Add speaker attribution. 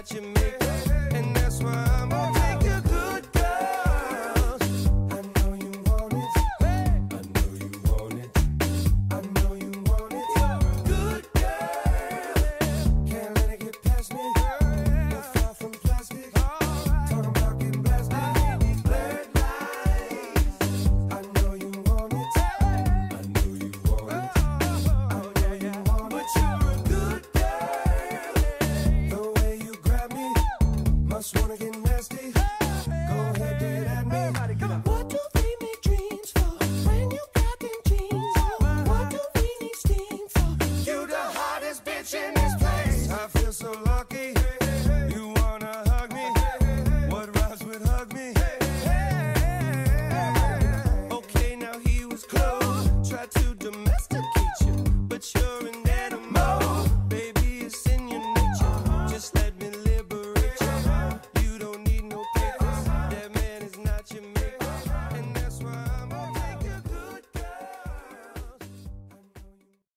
Speaker 1: that you make, and that's why I'm gonna take you good, girl. I know you want it. I know you want it. I know you want it. Good girl. Can't let it get past me. No far from plastic. Talking about getting blasted. Blurred lines. I know you want it. I know you want it. I know you want it. But you're a good girl. The way you grab me, must wanna get nasty. Go ahead, do it at me. What do we need dreams for when you got them jeans on? What do we need steam for? You the hottest bitch in this place. I feel so low.